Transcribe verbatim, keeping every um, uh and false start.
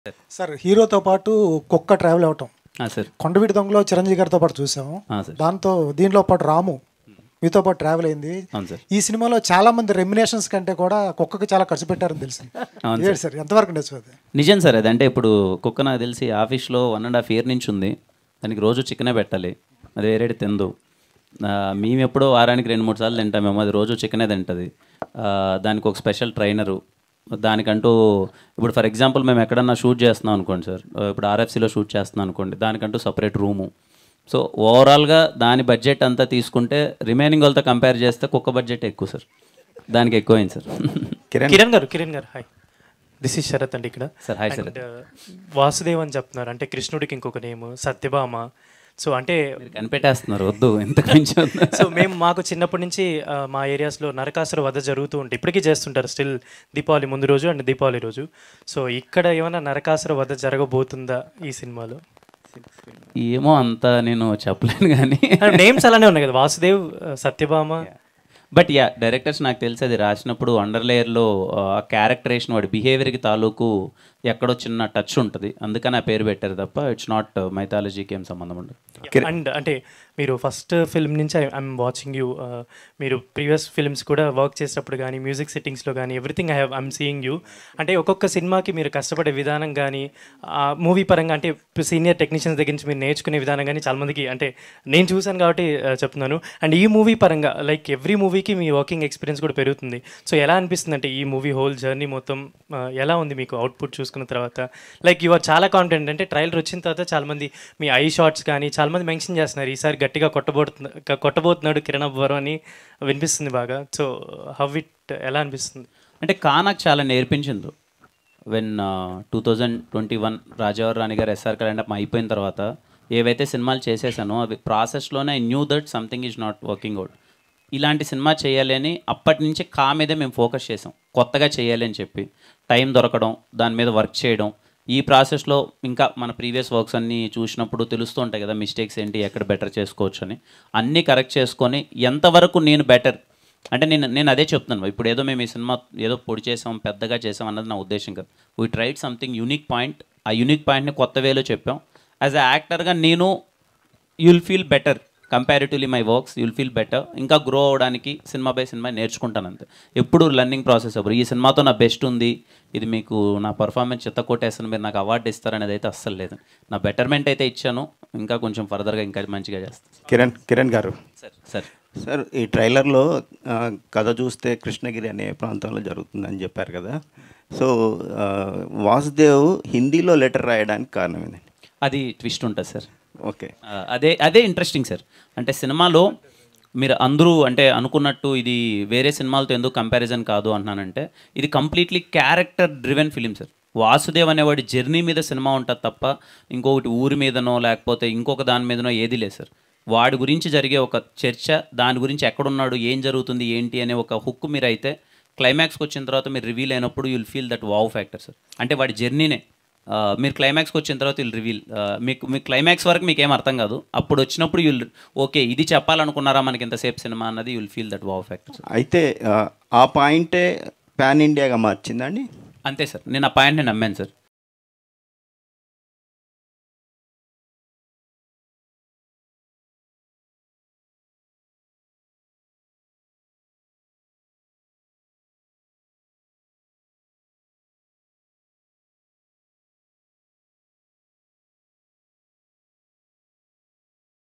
Sir హీరోతో పాటు కుక్క ట్రావెల్ అవటం సార్ కొండవీటి దొంగలో చిరంజీవి గారితో పాటు చూసాము. దాంతో దీనిలో పాటు రాము మీతో పాటు ట్రావెల్ అయింది. ఈ సినిమాలో చాలా మంది రెమ్యునేషన్స్ కంటే కూడా కుక్కకి చాలా ఖర్చు పెట్టారని తెలిసింది సార్, ఎంతవరకు నిజం? నిజం సార్ అది. అంటే ఇప్పుడు కుక్క నాకు తెలిసి ఆఫీస్లో వన్ అండ్ హాఫ్ ఇయర్ నుంచి ఉంది. దానికి రోజు చికెనే పెట్టాలి, అది వేరేది తిందు. మేము ఎప్పుడో వారానికి రెండు మూడు సార్లు తింటామేమో, అది రోజు చికెనే తింటుంది. దానికి ఒక స్పెషల్ ట్రైనరు దానికంటూ. ఇప్పుడు ఫర్ ఎగ్జాంపుల్ మేము ఎక్కడన్నా షూట్ చేస్తున్నాం అనుకోండి సార్, ఇప్పుడు ఆర్ఎఫ్సీలో షూట్ చేస్తున్నాం అనుకోండి, దానికంటూ సపరేట్ రూము. సో ఓవరాల్గా దాని బడ్జెట్ అంతా తీసుకుంటే రిమైనింగ్ వాళ్ళతో కంపేర్ చేస్తే కుక్క బడ్జెట్ ఎక్కువ సార్, దానికి ఎక్కువైంది సార్. కిరణ్ కిరణ్ గారు కిరణ్ గారు హాయ్, దిస్ ఈజ్ శరత్ అండి ఇక్కడ. Sir hi Sarath. వాసుదేవ్ అని చెప్తున్నారు, అంటే కృష్ణుడికి ఇంకొక నేమ్ సత్యభామ. సో అంటే కనిపెట్టేస్తున్నారు, వద్దు ఇంతకు మించి. సో మేము మాకు చిన్నప్పటి నుంచి మా ఏరియాస్లో నరకాసుర వధ జరుగుతూ ఉంటాయి, ఇప్పటికీ చేస్తుంటారు స్టిల్, దీపావళి ముందు రోజు అండ్ దీపావళి రోజు. సో ఇక్కడ ఏమైనా నరకాసుర వధ జరగబోతుందా ఈ సినిమాలో? ఏమో అంత నేను చెప్పలేను కానీ నేమ్స్ అలానే ఉన్నాయి కదా, Vasudev, Satyabhama. But ya directors నాకు తెలిసి అది రాసినప్పుడు అండర్ లేయర్లో ఆ క్యారెక్టరేషన్ వాడి బిహేవియర్కి తాలూకు ఎక్కడో చిన్న టచ్ ఉంటుంది, అందుకని ఆ పేరు పెట్టారు తప్ప ఇట్స్ నాట్ మైథాలజీకి ఏం సంబంధం ఉండదు. అండ్ అంటే మీరు ఫస్ట్ ఫిల్మ్ నుంచి ఐఎమ్ వాచింగ్ యూ, మీరు ప్రీవియస్ ఫిల్మ్స్ కూడా వర్క్ చేసేటప్పుడు కానీ మ్యూజిక్ సెట్టింగ్స్లో కానీ everything I have I'm seeing you. అంటే ఒక్కొక్క సినిమాకి మీరు కష్టపడే విధానం కానీ మూవీ పరంగా, అంటే సీనియర్ టెక్నీషియన్స్ దగ్గర నుంచి మీరు నేర్చుకునే విధానం కానీ చాలామందికి అంటే నేను చూశాను కాబట్టి చెప్తున్నాను. అండ్ ఈ మూవీ పరంగా లైక్ ఎవ్రీ మూవీకి మీ వర్కింగ్ ఎక్స్పీరియన్స్ కూడా పెరుగుతుంది. సో ఎలా అనిపిస్తుంది అంటే ఈ మూవీ హోల్ జర్నీ మొత్తం ఎలా ఉంది మీకు అవుట్పుట్ చూసుకున్న తర్వాత? లైక్ యు ఆర్ చాలా కాన్ఫిడెంట్, అంటే ట్రైలర్ వచ్చిన తర్వాత చాలామంది మీ ఐ షాట్స్ కానీ చాలామంది మెన్షన్ చేస్తున్నారు ఈసారి గట్టిగా కొట్టబోతున్నా కొట్టబోతున్నాడు కిరణ్ అబ్బవరం అని వినిపిస్తుంది బాగా. సో హౌ ఇట్ ఎలా అనిపిస్తుంది? అంటే కా నాకు చాలా నేర్పించింది. When two thousand twenty one Raja Vaari Rani Gaaru S R Kalyan అయిపోయిన తర్వాత ఏవైతే సినిమాలు చేసేసానో అవి ప్రాసెస్లోనే I knew that something is not working out. ఇలాంటి సినిమా చేయాలి అని అప్పటి నుంచి కా మీదే మేము ఫోకస్ చేసాం, కొత్తగా చేయాలి అని చెప్పి. టైం దొరకడం, దాని మీద వర్క్ చేయడం, ఈ ప్రాసెస్లో ఇంకా మన ప్రీవియస్ వర్క్స్ అన్నీ చూసినప్పుడు తెలుస్తూ ఉంటాయి కదా మిస్టేక్స్ ఏంటి, ఎక్కడ బెటర్ చేసుకోవచ్చు అని. అన్నీ కరెక్ట్ చేసుకొని ఎంతవరకు నేను బెటర్ అంటే నేను నేను అదే చెప్తున్నాను. ఇప్పుడు ఏదో మేము ఈ సినిమా ఏదో పొడి చేసాం పెద్దగా చేసాం అన్నది నా ఉద్దేశం కాదు. We tried something unique point, ఆ యూనిక్ పాయింట్ని కొత్త వేలో చెప్పాం. యాజ్ అ యాక్టర్గా నేను you'll feel better comparatively my works, you'll feel better. ఇంకా గ్రో అవ్వడానికి సినిమా బై సినిమా నేర్చుకుంటాను అంతే, ఎప్పుడు లర్నింగ్ ప్రాసెస్. అప్పుడు ఈ సినిమాతో నా బెస్ట్ ఉంది, ఇది మీకు నా పర్ఫార్మెన్స్ చెత్త కొట్టేస్తాను మీరు నాకు అవార్డు ఇస్తారనేది అయితే అస్సలు లేదు. నా బెటర్మెంట్ అయితే ఇచ్చాను, ఇంకా కొంచెం ఫర్దర్గా ఇంకా మంచిగా చేస్తాను. కిరణ్ కిరణ్ గారు సార్ సార్ సార్ ఈ ట్రైలర్లో కథ చూస్తే కృష్ణగిరి అనే ప్రాంతంలో జరుగుతుందని చెప్పారు కదా. సో వాసుదేవ్ హిందీలో లెటర్ రాయడానికి కారణం ఏంటండి? అది ట్విస్ట్ ఉంటుంది సార్. ఓకే, అదే అదే ఇంట్రెస్టింగ్ సార్. అంటే సినిమాలో మీరు అందరూ అంటే అనుకున్నట్టు ఇది వేరే సినిమాలతో ఎందుకు కంపారిజన్ కాదు అంటున్నానంటే ఇది completely character driven film sir. Vasudev అనేవాడి జర్నీ మీద సినిమా ఉంటుంది తప్ప ఇంకొకటి ఊరి మీదనో లేకపోతే ఇంకొక దాని మీదనో ఏది లేదు సార్. వాడి గురించి జరిగే ఒక చర్చ, దాని గురించి ఎక్కడున్నాడు, ఏం జరుగుతుంది ఏంటి అనే ఒక హుక్ మీరు అయితే క్లైమాక్స్కి వచ్చిన తర్వాత మీరు రివీల్ అయినప్పుడు you'll feel that wow factor sir. అంటే వాడి జర్నీనే మీరు క్లైమాక్స్కి వచ్చిన తర్వాత యుల్ రివీల్, మీకు మీ క్లైమాక్స్ వరకు మీకు ఏం అర్థం కాదు, అప్పుడు వచ్చినప్పుడు యుల్ ఓకే ఇది చెప్పాలనుకున్నారా మనకి ఎంతసేపు సినిమా అన్నది you'll feel that wow factor. అయితే ఆ పాయింటే పాన్ ఇండియాగా మార్చిందండి? అంతే సార్, నేను ఆ పాయింట్ని నమ్మాను సార్.